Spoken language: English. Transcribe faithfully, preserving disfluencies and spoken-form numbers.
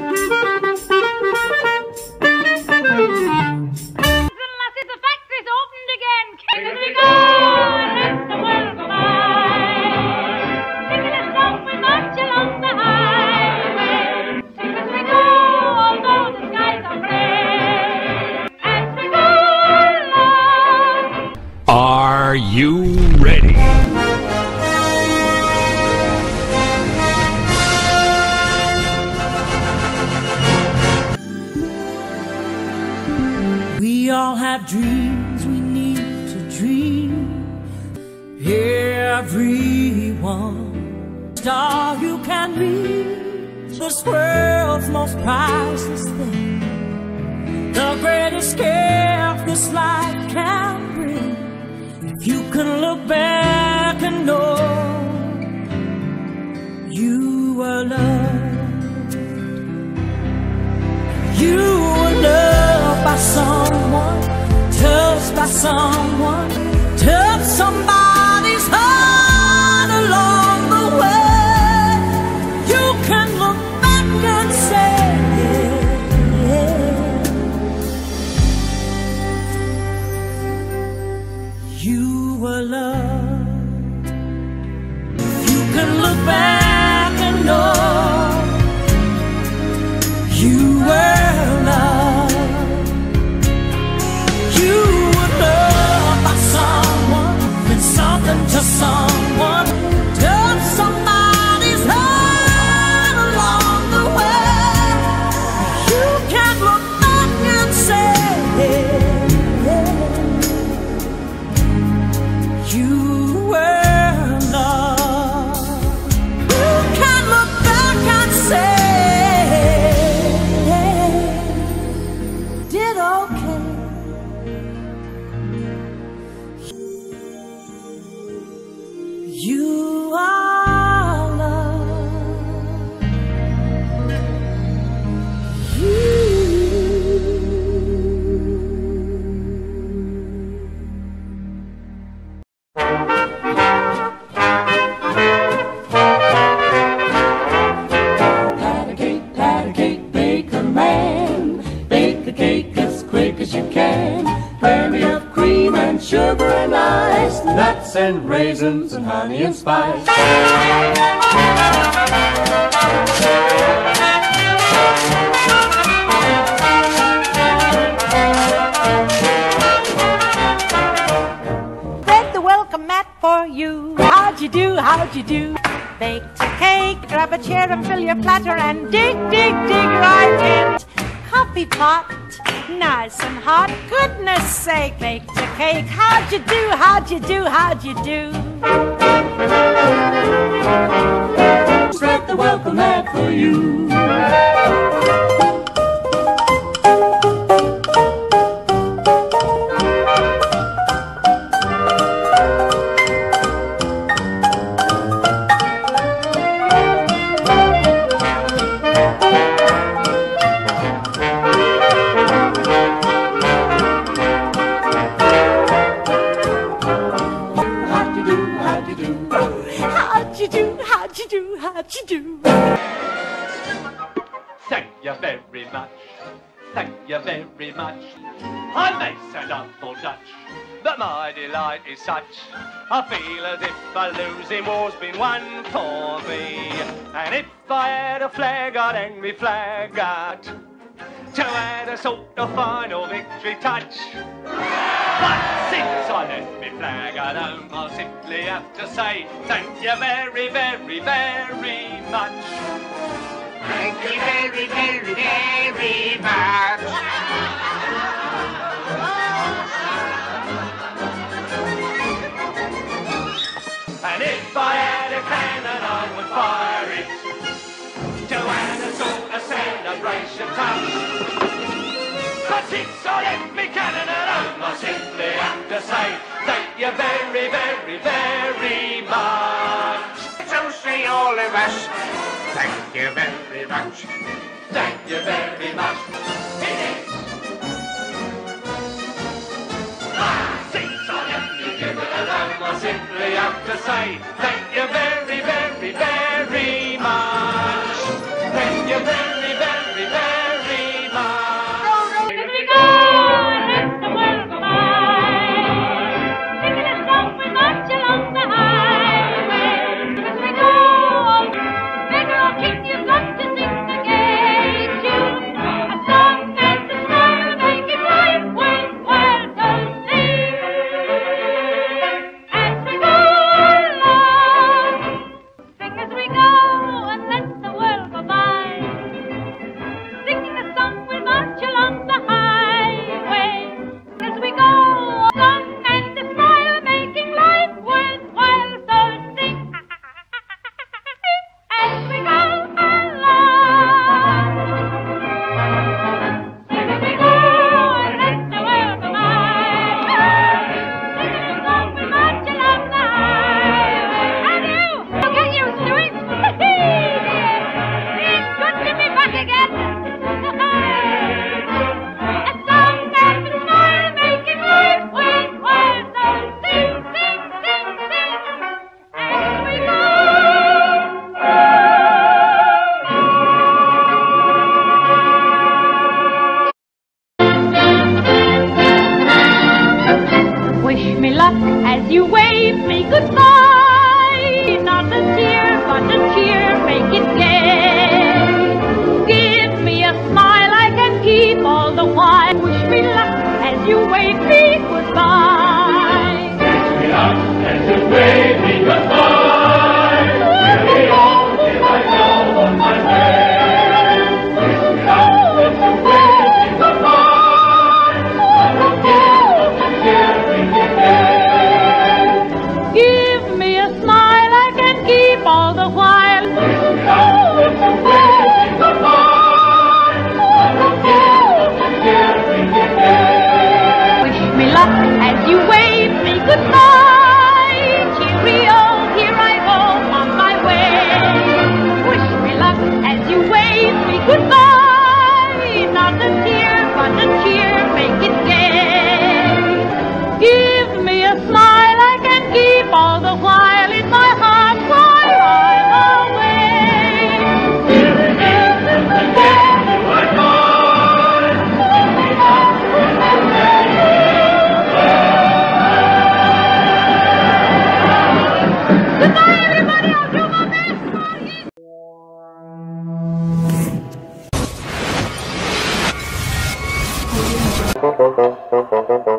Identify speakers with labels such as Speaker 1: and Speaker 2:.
Speaker 1: Are you ready?
Speaker 2: We all have dreams we need to dream. Everyone, star you can reach. This world's most priceless thing, the greatest gift this life can bring. If you can look back and know you were loved, you were loved by someone, touched by someone, touched somebody's heart along the way. You can look back and say, you were loved. You can look back and know you were loved. You were loved by someone, and something to someone, touch somebody's heart along the way. You can look back and say, you were loved. You can look back and say, did okay. You are loved. You.
Speaker 3: Pat a cake, pat a cake, baker man. Bake the cake as quick as you can. Plenty of cream and sugar and ice, nuts and raisins and honey and spice.
Speaker 4: Spread the welcome mat for you. How'd you do, how'd you do? Baked a cake, grab a chair and fill your platter and dig, dig, dig right in. Coffee pot, nice and hot, goodness sake. Baked a cake, how'd you do, how'd you do, how'd you do?
Speaker 3: Spread the welcome mat for you. How'd you do, how'd you do?
Speaker 4: How'd you do, how'd you do, how'd you do?
Speaker 5: Thank you very much. Thank you very much. I may sound awful Dutch, but my delight is such. I feel as if a losing war's been won for me. And if I had a flag, I'd hang me flag out to add a sort of final victory touch. But since I left me flag at home, I'll simply have to say thank you very, very, very much.
Speaker 6: Thank you very, very, very much.
Speaker 5: And if I had a cannon, I would fire it to add a sort of celebration touch. But since I left me cannon at home, I simply have to say thank you very, very, very much.
Speaker 6: So say all of us, thank you very much.
Speaker 5: Thank you very much. It is. Ah, since I left me cannon at home, I simply have to say thank you very, very, very much. Thank you very, very
Speaker 3: Thank you.